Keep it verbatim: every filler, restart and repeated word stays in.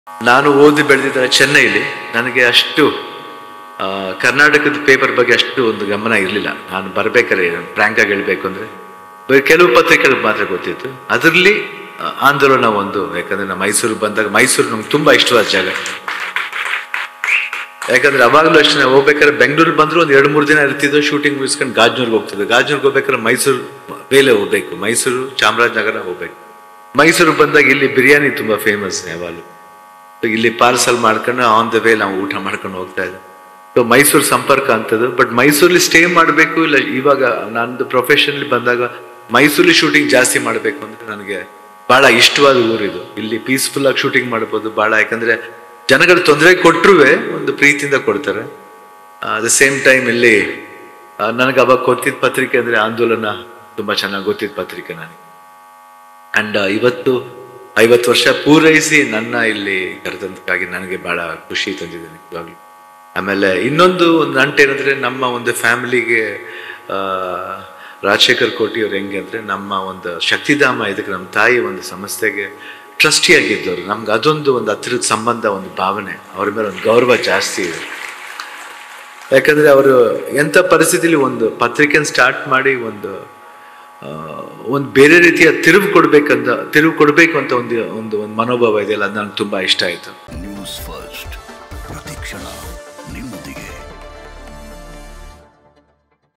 ನಾನು ಓದಿ ಬೆಳೆದಿದ್ದ ಚೆನ್ನೈಲಿ. ನನಗೆ ಅಷ್ಟು ಕರ್ನಾಟಕದ ಪೇಪರ್ ಬಗ್ಗೆ ಅಷ್ಟು ಒಂದು ಗಮನ ಇರಲಿಲ್ಲ. ನಾನು ಬರ್ಬೇಕಾದ್ರೆ ಫ್ರ್ಯಾಂಕಾಗಿ ಹೇಳ್ಬೇಕು ಅಂದರೆ ಕೆಲವು ಪತ್ರಿಕೆಗಳು ಮಾತ್ರ ಗೊತ್ತಿತ್ತು. ಅದರಲ್ಲಿ ಆಂದೋಲನ ಒಂದು. ಯಾಕಂದರೆ ನಾವು ಮೈಸೂರು ಬಂದಾಗ, ಮೈಸೂರು ನಮ್ಗೆ ತುಂಬ ಇಷ್ಟವಾದ ಜಾಗ. ಯಾಕಂದ್ರೆ ಅವಾಗಲೂ ಅಷ್ಟೇ, ನಾವು ಹೋಗ್ಬೇಕಾದ್ರೆ ಬೆಂಗಳೂರು ಬಂದರೂ ಒಂದು ಎರಡು ಮೂರು ದಿನ ಇರ್ತಿದ್ದು, ಶೂಟಿಂಗ್ ಮುಗಿಸ್ಕೊಂಡು ಗಾಜನೂರ್ಗೆ ಹೋಗ್ತಿದ್ದೆ. ಗಾಜನೂರ್ಗೆ ಹೋಗ್ಬೇಕಾದ್ರೆ ಮೈಸೂರು ಬೇಲೆ ಹೋಗ್ಬೇಕು, ಮೈಸೂರು ಚಾಮರಾಜನಗರ ಹೋಗ್ಬೇಕು. ಮೈಸೂರು ಬಂದಾಗ ಇಲ್ಲಿ ಬಿರಿಯಾನಿ ತುಂಬ ಫೇಮಸ್ ಯಾವಾಗಲೂ. ಇಲ್ಲಿ ಪಾರ್ಸಲ್ ಮಾಡ್ಕೊಂಡು ಆನ್ ದ ವೇ ನಾವು ಊಟ ಮಾಡ್ಕೊಂಡು ಹೋಗ್ತಾ ಇದ್ದೆ. ಸೊ ಮೈಸೂರು ಸಂಪರ್ಕ ಅಂತದ್ದು. ಬಟ್ ಮೈಸೂರಲ್ಲಿ ಸ್ಟೇ ಮಾಡಬೇಕು, ಇಲ್ಲ ಇವಾಗ ನಂದು ಪ್ರೊಫೆಷನಲ್ಲಿ ಬಂದಾಗ ಮೈಸೂರಲ್ಲಿ ಶೂಟಿಂಗ್ ಜಾಸ್ತಿ ಮಾಡಬೇಕು ಅಂದರೆ ನನಗೆ ಭಾಳ ಇಷ್ಟವಾದ ಊರಿದು. ಇಲ್ಲಿ ಪೀಸ್ಫುಲ್ಲಾಗಿ ಶೂಟಿಂಗ್ ಮಾಡ್ಬೋದು ಭಾಳ. ಯಾಕಂದರೆ ಜನಗಳು ತೊಂದರೆ ಕೊಟ್ಟರು ಒಂದು ಪ್ರೀತಿಯಿಂದ ಕೊಡ್ತಾರೆ. ಅಟ್ ದ ಸೇಮ್ ಟೈಮ್ ಇಲ್ಲಿ ನನಗೆ ಅವಾಗ ಗೊತ್ತಿದ್ದ ಪತ್ರಿಕೆ ಅಂದರೆ ಆಂದೋಲನ ತುಂಬ ಚೆನ್ನಾಗಿ ಗೊತ್ತಿದ್ದ ಪತ್ರಿಕೆ ನನಗೆ. ಆ್ಯಂಡ್ ಇವತ್ತು ಐವತ್ತು ವರ್ಷ ಪೂರೈಸಿ ನನ್ನ ಇಲ್ಲಿ ಕರೆದಂತಕ್ಕಾಗಿ ನನಗೆ ಭಾಳ ಖುಷಿ ತಂದಿದೆ ನಿಜವಾಗ್ಲೂ. ಆಮೇಲೆ ಇನ್ನೊಂದು ಒಂದು ನಂಟೇನಂದರೆ, ನಮ್ಮ ಒಂದು ಫ್ಯಾಮಿಲಿಗೆ ರಾಜಶೇಖರ್ ಕೋಟಿ ಅವ್ರು ಹೆಂಗೆ ಅಂದರೆ, ನಮ್ಮ ಒಂದು ಶಕ್ತಿಧಾಮ ಇದಕ್ಕೆ ನಮ್ಮ ತಾಯಿ ಒಂದು ಸಂಸ್ಥೆಗೆ ಟ್ರಸ್ಟಿಯಾಗಿದ್ದವರು. ನಮ್ಗೆ ಅದೊಂದು ಒಂದು ಹತ್ತಿರದ ಸಂಬಂಧ, ಒಂದು ಭಾವನೆ, ಅವ್ರ ಮೇಲೆ ಒಂದು ಗೌರವ ಜಾಸ್ತಿ ಇದೆ. ಯಾಕಂದರೆ ಅವರು ಎಂಥ ಪರಿಸ್ಥಿತಿಲಿ ಒಂದು ಪತ್ರಿಕೆನ ಸ್ಟಾರ್ಟ್ ಮಾಡಿ ಒಂದು ಒಂದು ಬೇರೆ ರೀತಿಯ ತಿರುವು ಕೊಡ್ಬೇಕಂತ ತಿರುವು ಕೊಡಬೇಕು ಅಂತ ಒಂದು ಒಂದು ಒಂದು ಮನೋಭಾವ ಇದೆಯಲ್ಲ, ಅದು ನನಗೆ ತುಂಬ ಇಷ್ಟ ಆಯಿತು.